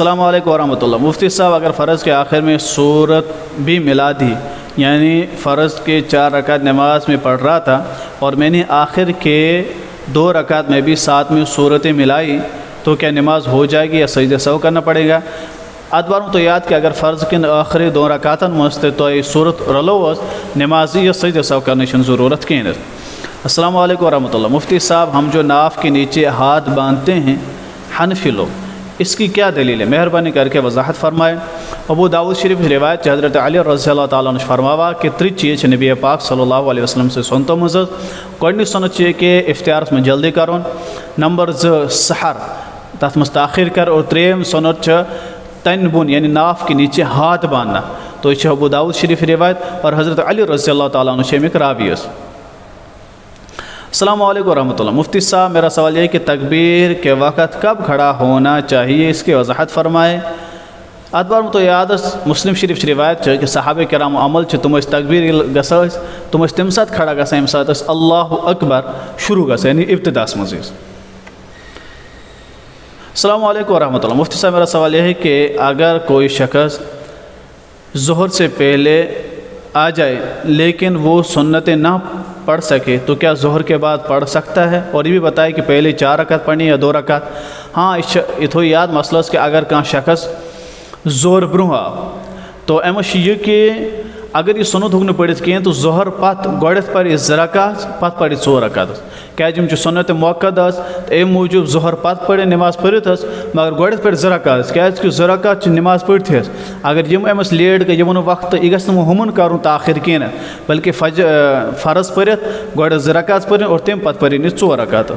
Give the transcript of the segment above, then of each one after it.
السلام علیکم ورحمۃ اللہ۔ مفتی صاحب، اگر فرض کے آخر میں صورت بھی ملا دی، یعنی فرض کے 4 رکعت نماز میں پڑھ رہا تھا اور میں نے آخر کے 2 رکعت میں بھی ساتھ میں صورتیں ملائی، تو کیا نماز ہو جائے گی یا سجدہ سہو کرنا پڑے گا؟ ادواروں تو یاد کہ اگر فرض کے آخری 2 رکعتن مست تو یہ صورت رلو نماز یا سجدہ سہو کرنے کی ضرورت کہیں۔ السلام علیکم ورحمۃ اللہ۔ مفتی صاحب، ہم جو ناف کے نیچے ہاتھ باندھتے ہیں حنفی لوگ، اس کی کیا دلیل ہے؟ مہربانی کر کے وضاحت فرمائے۔ ابو داؤد شریف روایت حضرت علی رضی اللہ تعالیٰ عنہ فرماوا کہ 3 چیز نبی پاک صلی اللہ علیہ وسلم سے سنتو مزد گۄڈنیُک سنت کہ افتیارس میں جلدی کرون، نمبر 2 سحر تَتھ منٛز تاخیر کر، اور 3 سنت تن بن یعنی ناف کے نیچے ہاتھ باندھنا۔ تو یہ ابو داؤد شریف روایت اور حضرت علی رضی اللہ تعالیٰ عنہ امیک راوی۔ السلام علیکم ورحمۃ اللہ۔ مفتی صاحب، میرا سوال یہ ہے کہ تکبیر کے وقت کب کھڑا ہونا چاہیے، اس کی وضاحت فرمائے۔ اتوار تو یاد مسلم شریف روایت کہ صحابہ کرام عمل تم تکبیر گژھان تم تمہ سات کھڑا گژھان ییٚمہِ ساتہٕ اللہ اکبر شروع گژھان یعنی ابتداس منٛز۔ السلام علیکم ورحمۃ اللہ۔ مفتی صاحب، میرا سوال یہ ہے کہ اگر کوئی شخص ظہر سے پہلے آ جائے لیکن وہ سنتیں نہ پڑھ سکے تو کیا ظہر کے بعد پڑھ سکتا ہے؟ اور یہ بھی بتائے کہ پہلے 4 رکعت پڑھنی یا 2 رکعت؟ ہاں، یہ تھو یاد مسئلہ کہ اگر کان شخص ظہر برونٛہہ آو تو امس یہ کہ اگر یہ سنت ہوں پڑھت کہیں تو ظہر پتہ گۄڈنیٚتھ پڑھ 2 رکعت پتہ پڑھ 4 رکعت کیازِ یِم چھِ سنت موقد امہِ موٗجوٗب ظہر پتہ پڑھ نماز پٔرِتھ مگر گۄڈنیٚتھ پڑھ 2 رکعت کیازِ کہ 2 رکعت نماز پٔرِتھ اگر یم امس لیٹ گٔے یمن وقت یہ گژھِ نہٕ ہُمن کرُن تاخیر کینٛہہ بلکہ فرض پٔرِتھ گۄڈنیٚتھ 2 رکعت پٔرِنۍ اور تمہِ پتہٕ پٔرِنۍ 4 رکعت۔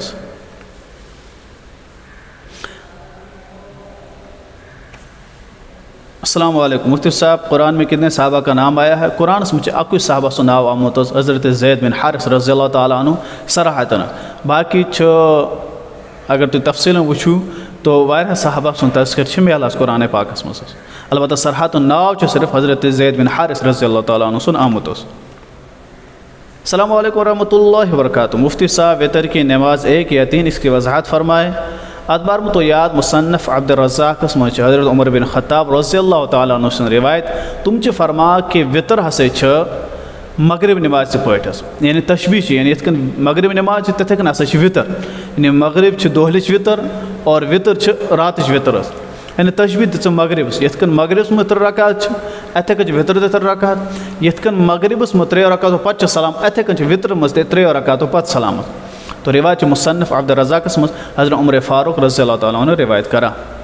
السلام علیکم۔ مفتی صاحب، قرآن میں کتنے صحابہ کا نام آیا ہے؟ قرآن میں اکوئی صحابہ سن ناو آمت حضرت زید بن حارث رضی اللہ تعالیٰ عنہ صراحتن، باقی اگر تھی تفصیل وچھو تو واریاہ صحابہ سن تذکر میلان قرآن پاکس مز، البتہ صراحتن ناو صرف حضرت زید بن حارث رضی اللہ تعالیٰ عنہ سن آمت۔ السلام علیکم ورحمۃ اللہ وبرکاتہ۔ مفتی صاحب، وطر کی نماز 1 یا 3 اس کی وضاحت فرمائے۔ ادبار تو یاد مصنف عبد الرزاق مجھ حضرت عمر بن خطاب رضی اللہ تعالیٰ عنہ سن روایت تم فرما کہ وطر ہسا مغرب نماز پاٹھس یعنی تشبیح یعنی یت کن مغرب نماز تتھے کن ہسا وطر یعنی مغرب دہلچ وطر اور وطر راتچ وطر یعنی تشبیح دِژ مغربس یت کن مغربس میں 3 رکعت اتھے کن وطر 3 رکعت یت کن مغربس میں 3 رکعت پتہ سلام اتھے کن وطر مز 3 رکعت پتہ سلامت۔ تو روایت مصنف عبد الرزاق مز حضرت عمر فاروق رضی اللہ تعالیٰ عنہ روایت کرا۔